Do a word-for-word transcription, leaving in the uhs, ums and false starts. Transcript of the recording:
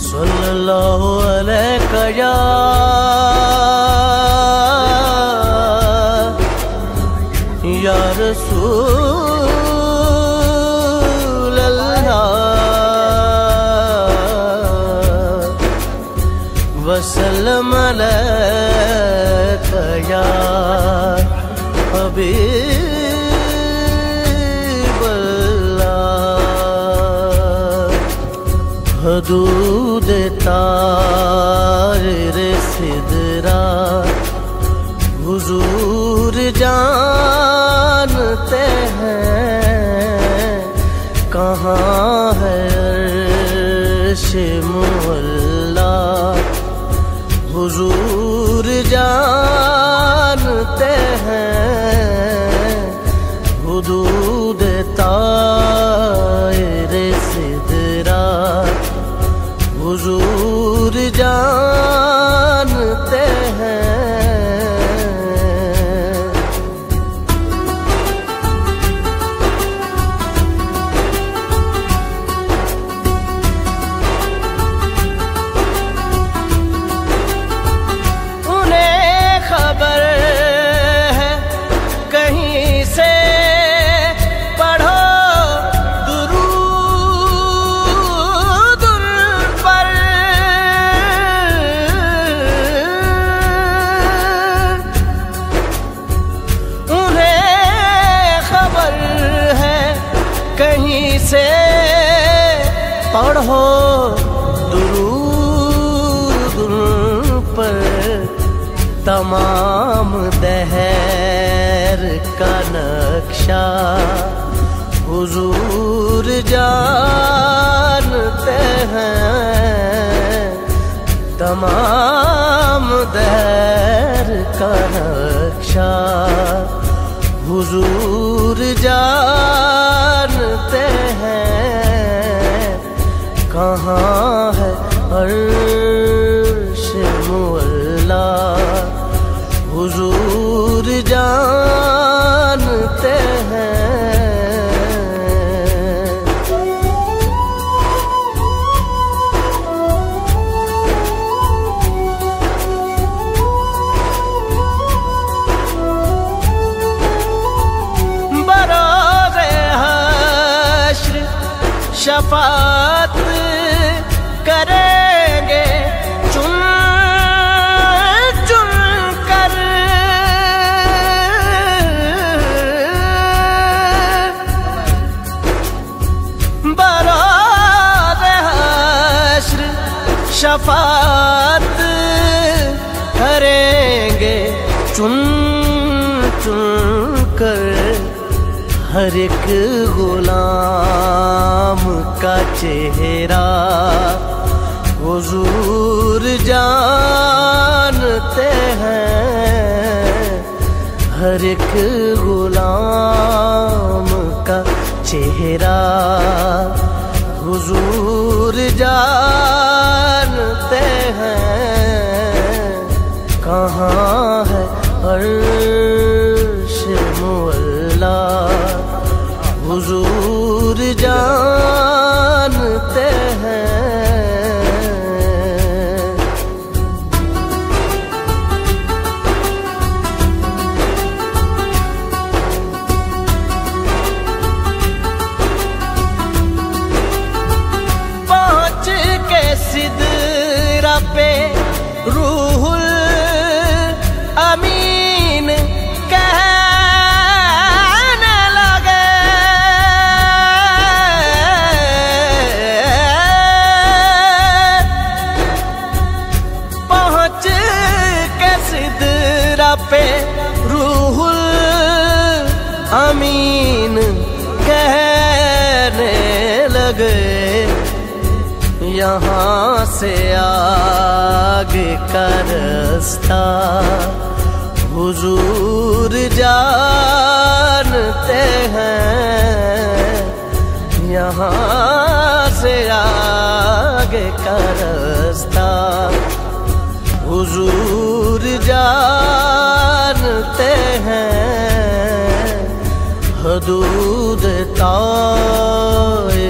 सल्लल्लाहु अलैका या या रसूल अल्लाह वसल्लम अलैका या हबीब अल्लाह। हदूद तारे सिदरा हुजूर जानते हैं कहाँ है अर्श मुअल्ला। हुजूर जानते हैं हुदूद तारे सिदरा हुजूर जानते हैं। कहीं से पढ़ो दुरूद पर तमाम दहर का नक्शा हुजूर जानते हैं। तमाम दहर का नक्शा हुजूर जानते हैं कहाँ है अर्श मुअल्ला। हुजूर जानते हैं। शफात करेंगे चुन चुन कर बराए हश्र शफात करेंगे चुन चुन कर। हर एक गुलाम का चेहरा हुजूर जानते हैं। हर एक गुलाम का चेहरा हुजूर जानते हैं कहाँ है अर्श मुअल्ला। हुजूर जानते हैं। पहुँच के सिदरा पे रूहुल अमीन पे रूहुल अमीन कहने लगे यहाँ से आगे का रास्ता हुजूर जानते हैं। यहाँ से आगे का रास्ता हुजूर जानते हैं। हदूद ताए